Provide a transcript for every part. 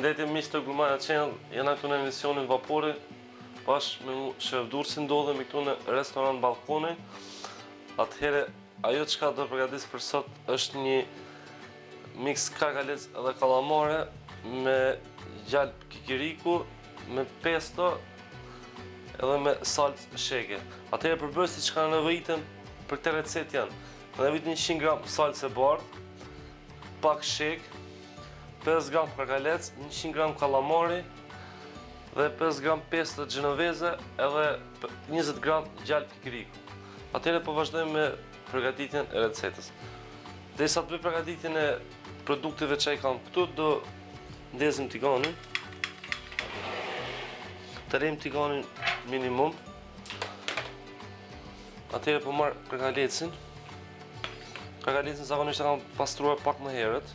Përshëndetje miq të Glumana Channel, jena këtu në emisionin Vapori, bashkë me Shef Durrësi ndodhemi këtu në restorant Ballkoni. Atëherë, ajo çka do përgatis për sot është një mix kakalec dhe kallamare me gjalp kikiriku, me pesto edhe me salcë sheke. Atëherë përbërësit që kanë nevojitën për këtë recetë janë: në nevojit 100 gram salcë e bardhë, pak shek, 5 gram kakalec, 100 gram kallamari dhe 5 gram pesto gjenoveze edhe 20 gram gjalp kikiriku. Atëherë po vazhdojmë me përgatitjen e recetës. Derisa të bëj përgatitjen e produkteve që i kam këtu, do ndezim tiganin. Të rejmë tiganin minimum. Atëherë po marr kakalecin. Kakalecin zakonisht e kam pastruar pak më herët.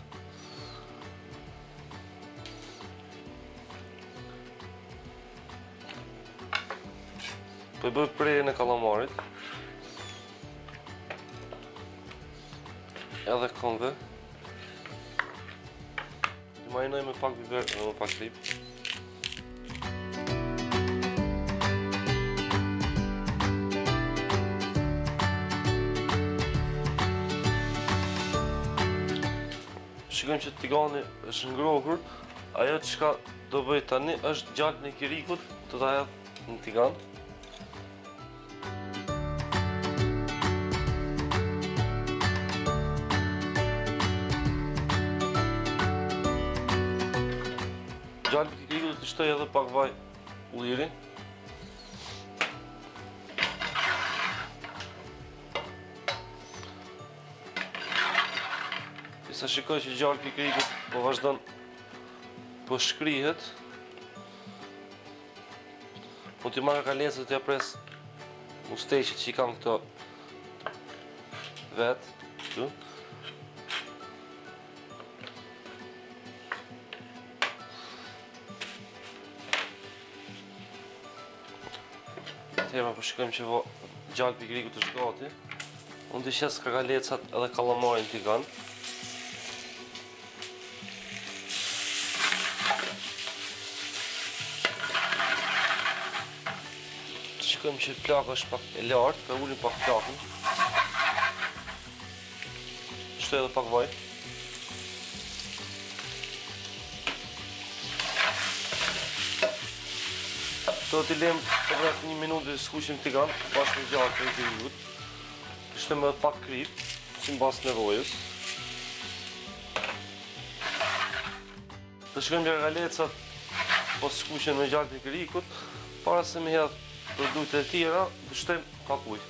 Po i bëj prerjen e kallamarit. Edhe këmbë. I marinoj me pak biber dhe me pak krip. Shikojmë që tigani është ngrohur. Ajo çka do bëj tani është gjalpin e kirikut, do ta hedh në tigan. Gjalpi i kirikut të shtoj edhe pak vaj ulliri. Sa shikoj që gjalpi i kirikut po vazhdon po shkrihet. Mund t'i marrë kalecët dhe t'ja pres musteqit që i kam këto vetë këtu. Atëherë po shikojmë që gjalpi i kirikut është gati. Unë t'i qes kakalecat edhe kallamarin tigan. Shikojmë që plaka është pak e lartë, për ullim pak plakën. Shtoj edhe pak vaj. Do t'i lem për rreth 1 minutë dhe skuqim tigan bashkë me gjalpin e kirikut. Shtojmë edhe pak krip, si mbas nevojës. Të shikojmë që kakalecat po skuqen me gjalpin e kirikut, para se me hedh produkte e tjera, dhe shtojmë pak ujë.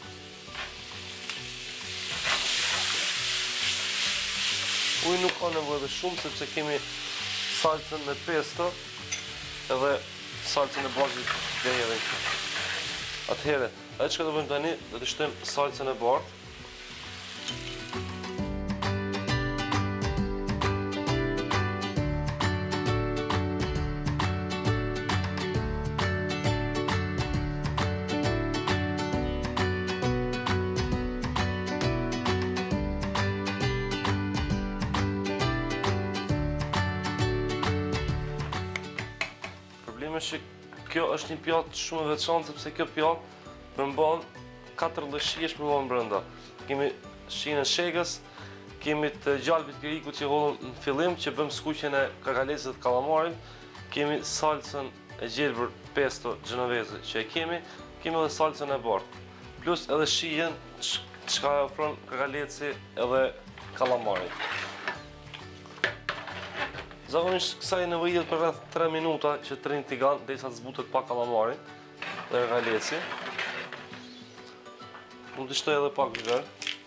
Uji nuk ka nevojë shumë, sepse kemi salcën me pesto edhe salcën e bardhë dhe hedhim. Atëherë, ajo çka do bëjmë tani, do të shtojmë salcën e bardhë. Që kjo është një pjatë shumë e veçantë, sepse kjo pjatë përmban 4 lloj shijesh përmban brenda. Kemi shijen e shekës, kemi të gjalpit kirikut që hollëm në fillim, që bëm skuqjen e kakalecës dhe kallamarit, kemi salcën e gjelbër pesto gjenoveze që e kemi edhe salcën e bardhë. Plus edhe shijen çka ofron kakaleci edhe kallamari. Zakonisht kësaj nevojitet për rreth 3 minuta që të rrinë tigan derisa të zbutet pak kallamari dhe kakaleci. Mund të shtoj edhe pak biber.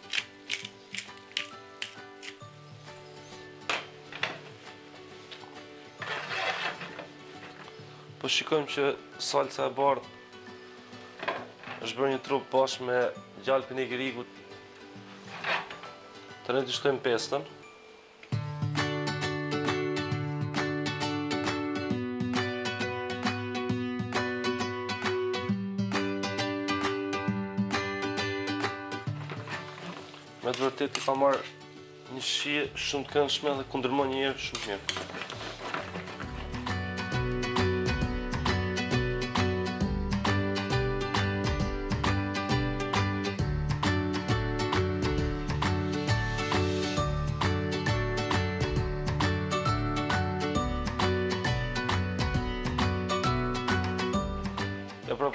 Po shikojmë që salca e bardhë është bërë një trup bashkë me gjalpin e kirikut. Tani të shtojmë pestën. Me të vërtet i ka marrë një shije shumë të këndshme dhe ku ndërmon një herë shumë mirë.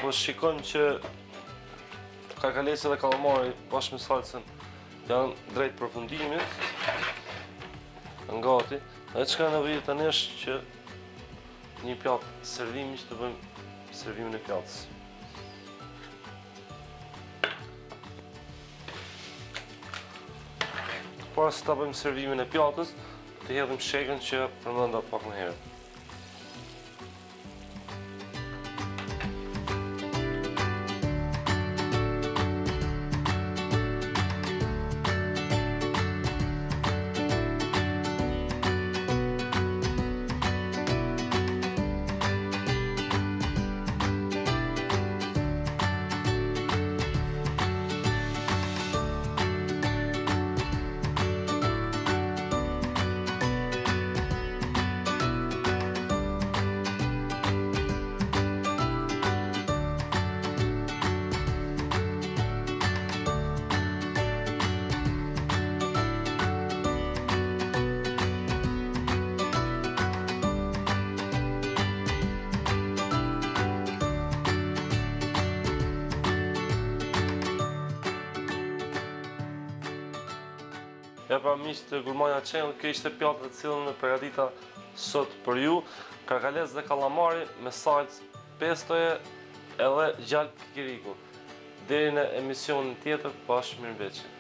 po shikojmë që karkalesa dhe kalamari bashkë me salcën janë drejt përfundimit, janë gati. Dhe çka nevojë tani është që një pjatë servimi që të bëjmë servimin e pjatës. Para se ta bëjmë servimin e pjatës, të hedhim shekën që përmenda pak më herët. Ja pra miqtë të Gurmania Channel, kjo ishte pjata të cilën e përgatita sot për ju, karkalesë dhe kalamari me salcë pestoje edhe gjallë kikiriku. Deri në emisionin tjetër, mirëmbëjtje.